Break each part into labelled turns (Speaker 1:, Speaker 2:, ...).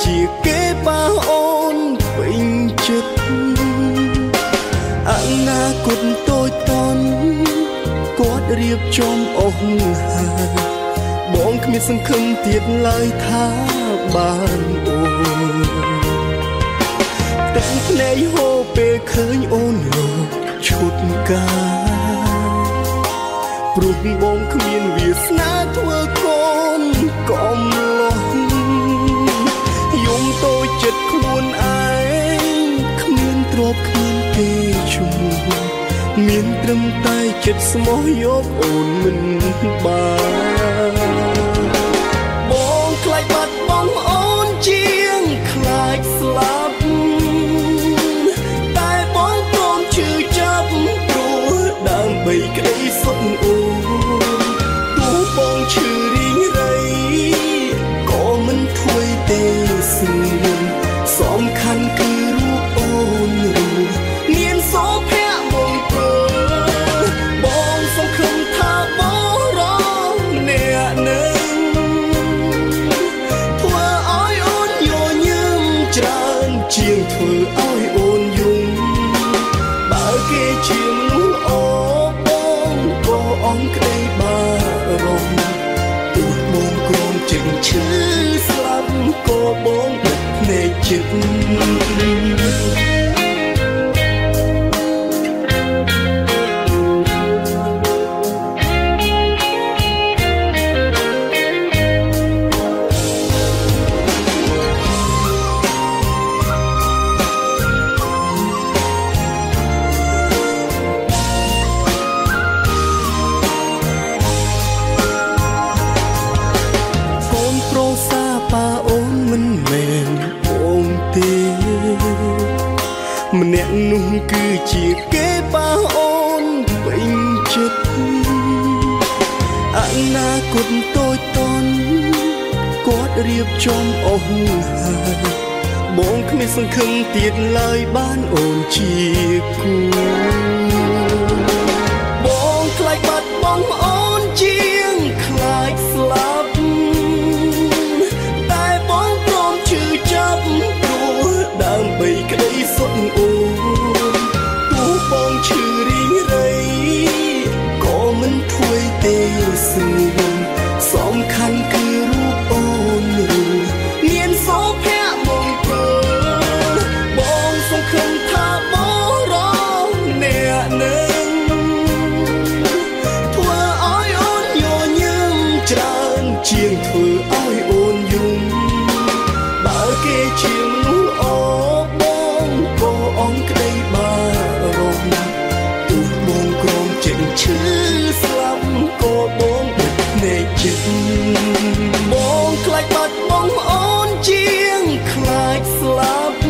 Speaker 1: ជាគេប៉ះអូនពេញចិត្តអនាគតតូចតន់គាត់រៀបចំអស់ហើយបងគ្មានសង្ឃឹមទៀតឡើយថាបានអូនទឹកភ្នែកហូរពេលឃើញអូនលោកឈុតកាព្រោះបងគ្មានវាសនាធ្វើកូនកំលោះយំតូចចិត្តខ្លួនឯងគ្មានទ្រព្យគ្មានទេឈ្មោះមានត្រឹមតែចិត្តស្មោះយកអូនមិនបានបងខ្លាចបាត់បង់អូនជាងខ្លាចស្លាប់តែបងព្រមឈឺចាប់ព្រោះដើម្បីក្តីសុខអូនទោះបងឈឺរីងរៃក៏មិនធ្វើទេស្ងួនសំខាន់គឺរូបអូនមានសោភ័ក្របងព្រឺបងសង្ឃឹមថាបងរងអ្នកនឹងធ្វើឲ្យអូនញញឹមច្រើនជាងធ្វើឲ្យអូនយំបើគេជាមនុស្សល្អបងក៏អន់ក្តីបារម្ភទោះបងក្រំជិតឈឺស្លាប់ក៏បងបិទភ្នែកចិត្តម្នាក់នោះគឺជាគេប៉ះអូនពេញចិត្តអនាគតតូចតន់គាត់រៀបចំអស់ហើយបងគ្មានសង្ឃឹមទៀតឡើយបានអូនជាគូបងខ្លាចបាត់បង់អូនជាងខ្លាចស្លាប់តែបងព្រមឈឺចាប់ព្រោះដើម្បីក្តីសុខអូនទោះបងឈឺរីងរៃក៏មិនធ្វើទេស្ងួនសំខាន់គឺរូបអូនមានសោភ័ក្របងព្រឺបងសង្ឃឹមថាបងរងអ្នកនឹងធ្វើឲ្យអូនញញឹមច្រើនជាងធ្វើឲ្យអូនយំបើគេជាមនុស្សល្អបងក៏អន់ក្តីបារម្ភទោះបងក្រំជិតឈឺស្លាប់ក៏បងបិទភ្នែកចិត្តបងខ្លាចបាត់បង់អូនជាងខ្លាចស្លាប់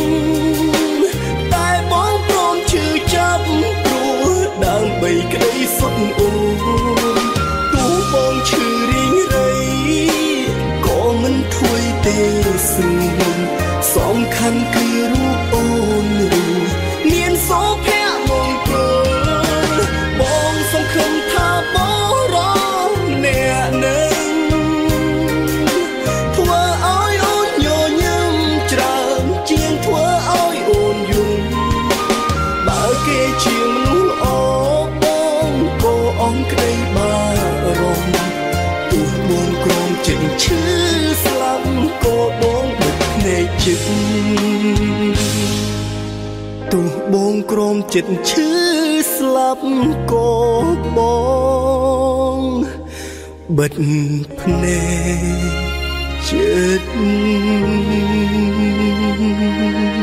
Speaker 1: តែបងព្រមឈឺចាប់ព្រោះដើម្បីក្តីសុខអូនទោះបងឈឺរីងរៃក៏មិនធ្វើទេស្ងួនសំខាន់គឺរូបអូនមានសោភ័ក្របងព្រឺបងសង្ឃឹមថាបងរងអ្នកនឹងធ្វើឲ្យអូនញញឹមច្រើនជាងធ្វើឲ្យអូនយំបើគេជាមនុស្សល្អបងក៏អន់ក្តីបារម្ភទោះបងក្រំជិតឈឺស្លាប់ក៏បងបិទភ្នែកចិត្តទោះបងក្រំចិត្តឈឺស្លាប់ក៏បងបិទភ្នែកចិត្ត